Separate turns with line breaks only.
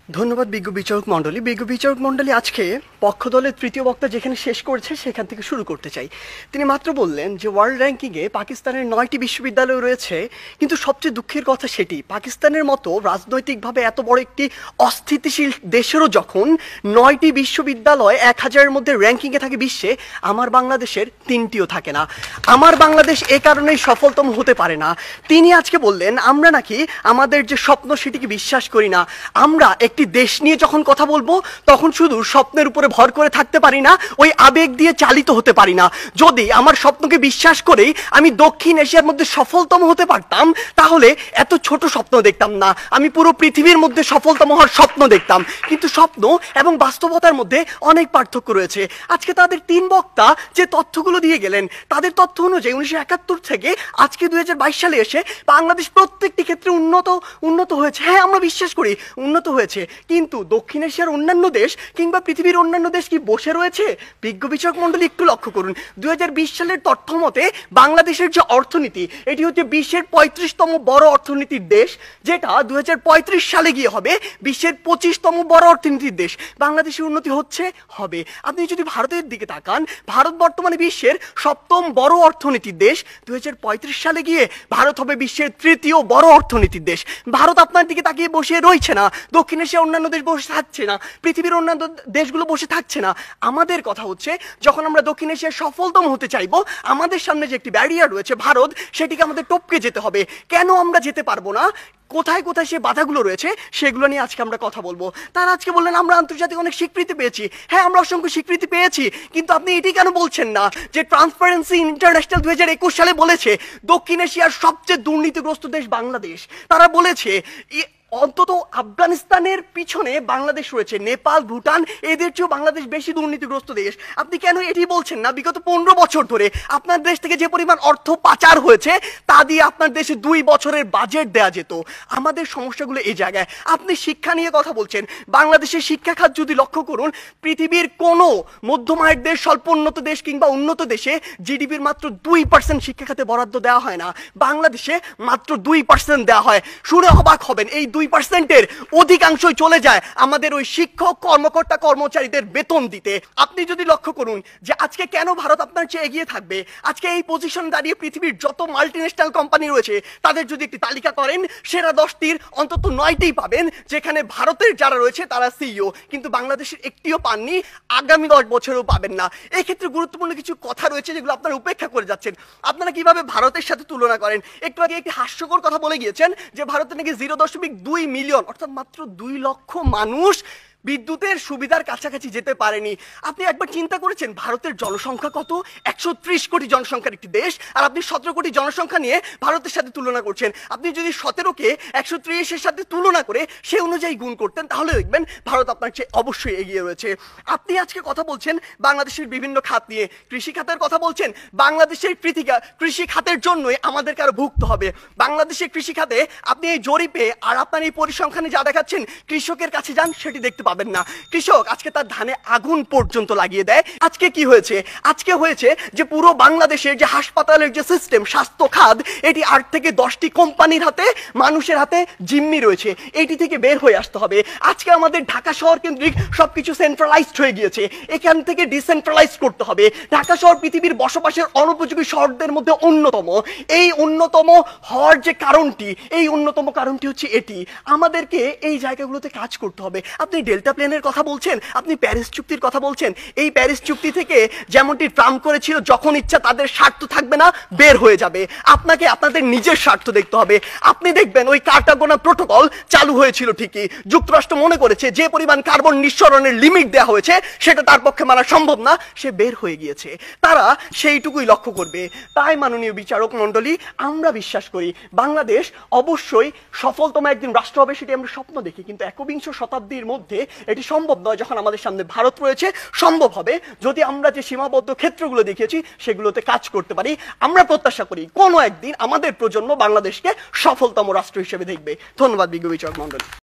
ধন্যবাদ বিজ্ঞ বিচারক মণ্ডলী। বিজ্ঞ বিচারক মণ্ডলী আজকে পক্ষ দলের তৃতীয় বক্তা যেখানে শেষ করেছে সেখান থেকে শুরু করতে চাই। তিনি মাত্র বললেন যে ওয়ার্ল্ড র্যাঙ্কিংয়ে পাকিস্তানের 9টি বিশ্ববিদ্যালয় রয়েছে, কিন্তু সবচেয়ে দুঃখের কথা সেটি পাকিস্তানের মতো রাজনৈতিকভাবে এত বড় একটি অস্থিতিশীল দেশেরও যখন 9টি বিশ্ববিদ্যালয় 1000-এর মধ্যে র্যাঙ্কিংয়ে থাকে বিশ্বে, আমার বাংলাদেশের 3টিও থাকে না। আমার বাংলাদেশ এ কারণেই সফলতম হতে পারে না। তিনি আজকে বললেন আমরা নাকি আমাদের যে স্বপ্ন সেটিকে বিশ্বাস করি না। আমরা একটি দেশ নিয়ে যখন কথা বলবো তখন শুধু স্বপ্নের উপরে ভর করে থাকতে পারি না, ওই আবেগ দিয়ে চালিত হতে পারি না। যদি আমার স্বপ্নকে বিশ্বাস করেই আমি দক্ষিণ এশিয়ার মধ্যে সফলতম হতে পারতাম তাহলে এত ছোট স্বপ্ন দেখতাম না, আমি পুরো পৃথিবীর মধ্যে সফলতম হওয়ার স্বপ্ন দেখতাম। কিন্তু স্বপ্ন এবং বাস্তবতার মধ্যে অনেক পার্থক্য রয়েছে। আজকে তাদের 3 বক্তা যে তথ্যগুলো দিয়ে গেলেন তাদের তথ্য অনুযায়ী 1971 থেকে আজকে 2022 সালে এসে বাংলাদেশ প্রত্যেকটি ক্ষেত্রে উন্নত হয়েছে। হ্যাঁ, আমরা বিশ্বাস করি উন্নত হয়েছে, কিন্তু দক্ষিণ এশিয়ার অন্যান্য দেশ কিংবা পৃথিবীর অন্যান্য দেশ কি বসে রয়েছে? বিজ্ঞ বিচারক মণ্ডলী একটু লক্ষ্য করুন, 2020 সালের তথ্য মতে বাংলাদেশের যে অর্থনীতি এটি হচ্ছে বিশ্বের 35তম বড় অর্থনীতির দেশ, যেটা 2035 সালে গিয়ে হবে বিশ্বের 25তম বড় অর্থনীতির দেশ। বাংলাদেশের উন্নতি হচ্ছে, হবে। আপনি যদি ভারতের দিকে তাকান, ভারত বর্তমানে বিশ্বের 7ম বড় অর্থনীতির দেশ, 2035 সালে গিয়ে ভারত হবে বিশ্বের 3য় বড় অর্থনীতির দেশ। ভারত আপনার দিকে তাকিয়ে বসে রয়েছে না, দক্ষিণ এশিয়ার অন্যান্য দেশ বসে থাকছে না, পৃথিবীর অন্যান্য দেশগুলো বসে থাকছে না। আমাদের কথা হচ্ছে যখন আমরা দক্ষিণ এশিয়ার সফলতম হতে চাইবো, আমাদের সামনে যে একটি ব্যারিয়ার রয়েছে ভারত, সেটিকে আমাদের টপকে যেতে হবে। কেন আমরা যেতে পারবো না, কোথায় কোথায় সে বাধাগুলো রয়েছে সেগুলো নিয়ে আজকে আমরা কথা বলবো। তারা আজকে বললেন আমরা আন্তর্জাতিক অনেক স্বীকৃতি পেয়েছি। হ্যাঁ, আমরা অসংখ্য স্বীকৃতি পেয়েছি, কিন্তু আপনি এটি কেন বলছেন না যে ট্রান্সপারেন্সি ইন্টারন্যাশনাল 2021 সালে বলেছে দক্ষিণ এশিয়ার সবচেয়ে দুর্নীতিগ্রস্ত দেশ বাংলাদেশ। তারা বলেছে অন্তত আফগানিস্তানের পিছনে বাংলাদেশ রয়েছে, নেপাল, ভুটান এদের চেয়েও বাংলাদেশ বেশি দুর্নীতিগ্রস্ত দেশ। আপনি কেন এটি বলছেন না? বিগত 15 বছর ধরে আপনার দেশ থেকে যে পরিমাণ অর্থ পাচার হয়েছে তা দিয়ে আপনার দেশে 2 বছরের বাজেট দেয়া যেত। আমাদের সমস্যাগুলো এই জায়গায়। আপনি শিক্ষা নিয়ে কথা বলছেন, বাংলাদেশের শিক্ষা খাত যদি লক্ষ্য করুন, পৃথিবীর কোনো মধ্যম আয়ের দেশ, স্বল্প উন্নত দেশ কিংবা উন্নত দেশে জিডিপির মাত্র 2% শিক্ষা খাতে বরাদ্দ দেওয়া হয় না, বাংলাদেশে মাত্র 2% দেওয়া হয়। শুনে অবাক হবেন, এই 2%-এর অধিকাংশই চলে যায় আমাদের ওই শিক্ষক, কর্মকর্তা, কর্মচারীদের বেতন দিতে। আপনি যদি লক্ষ্য করুন যে আজকে কেন ভারত আপনার চেয়ে এগিয়ে থাকবে, আজকে এই পজিশন দাঁড়িয়ে পৃথিবীর যত মাল্টিন্যাশনাল কোম্পানি রয়েছে তাদের যদি একটি তালিকা করেন, সেরা 10টির অন্তত 9টি পাবেন যেখানে ভারতের যারা রয়েছে তারা সিইও, কিন্তু বাংলাদেশের একটিও পাননি, আগামী 10 বছরেও পাবেন না। এই ক্ষেত্রে গুরুত্বপূর্ণ কিছু কথা রয়েছে যেগুলো আপনারা উপেক্ষা করে যাচ্ছেন। আপনারা কিভাবে ভারতের সাথে তুলনা করেন? একটু আগে একটি হাস্যকর কথা বলে গিয়েছেন যে ভারতে নাকি 0.2 মিলিয়ন অর্থাৎ মাত্র 2 লক্ষ মানুষ বিদ্যুতের সুবিধার কাছাকাছি যেতে পারেনি। আপনি একবার চিন্তা করেছেন ভারতের জনসংখ্যা কত? 130 কোটি জনসংখ্যার একটি দেশ, আর আপনি 17 কোটি জনসংখ্যা নিয়ে ভারতের সাথে তুলনা করছেন। আপনি যদি 17কে 130-এর সাথে তুলনা করে সে অনুযায়ী গুণ করতেন তাহলে দেখবেন ভারত আপনার চেয়ে অবশ্যই এগিয়ে রয়েছে। আপনি আজকে কথা বলছেন বাংলাদেশের বিভিন্ন খাত নিয়ে, কৃষি খাতের কথা বলছেন। বাংলাদেশের কৃষি খাতের জন্যই আমাদেরকে আরো ভুগতে হবে। বাংলাদেশের কৃষি খাতে আপনি এই জরিপে আর আপনার এই পরিসংখ্যানে যা দেখাচ্ছেন, কৃষকের কাছে যান সেটি দেখতে পাবেন না। কৃষক আজকে তার ধানে আগুন পর্যন্ত লাগিয়ে দেয়। আজকে কি হয়েছে? আজকে হয়েছে যে পুরো বাংলাদেশের যে হাসপাতালের যে সিস্টেম, স্বাস্থ্য খাত, এটি 8 থেকে 10টি কোম্পানির হাতে, মানুষের হাতে জিম্মি রয়েছে। এটি থেকে বের হয়ে আসতে হবে। আজকে আমাদের ঢাকা শহর কেন্দ্রিক সবকিছু সেন্ট্রালাইজড হয়ে গিয়েছে, এখান থেকে ডিসেন্ট্রালাইজ করতে হবে। ঢাকা শহর পৃথিবীর বসবাসের অনুপযোগী শহরদের মধ্যে অন্যতম। এই অন্যতম হওয়ার যে কারণটি, এই অন্যতম কারণটি হচ্ছে এটি। আমাদেরকে এই জায়গাগুলোতে কাজ করতে হবে। আপনি ডেল্টা প্লেনের কথা বলছেন, আপনি প্যারিস চুক্তির কথা বলছেন। এই প্যারিস চুক্তি থেকে যেমনটি ট্রাম্প করেছিল, যখন ইচ্ছা তাদের স্বার্থ থাকবে না, বের হয়ে যাবে। আপনাকে আপনাদের নিজের স্বার্থ দেখতে হবে। আপনি দেখবেন ওই কার্টাগোনা প্রোটোকল চালু হয়েছিল ঠিকই, যুক্তরাষ্ট্র মনে করেছে যে পরিমাণ কার্বন নিঃসরণের লিমিট দেওয়া হয়েছে সেটা তার পক্ষে মানা সম্ভব না, সে বের হয়ে গিয়েছে। তারা সেইটুকুই লক্ষ্য করবে। তাই মাননীয় বিচারক মণ্ডলী, আমরা বিশ্বাস করি বাংলাদেশ অবশ্যই সফলতম একদিন রাষ্ট্র হবে, সেটি আমরা স্বপ্ন দেখি, কিন্তু 21 শতাব্দীর মধ্যে এটি সম্ভব নয়। যখন আমাদের সামনে ভারত রয়েছে, সম্ভব হবে যদি আমরা যে সীমাবদ্ধ ক্ষেত্রগুলো দেখিয়েছি সেগুলোতে কাজ করতে পারি। আমরা প্রত্যাশা করি কোনো একদিন আমাদের প্রজন্ম বাংলাদেশকে সফলতম রাষ্ট্র হিসেবে দেখবে। ধন্যবাদ বিজ্ঞ বিচারক মণ্ডলী।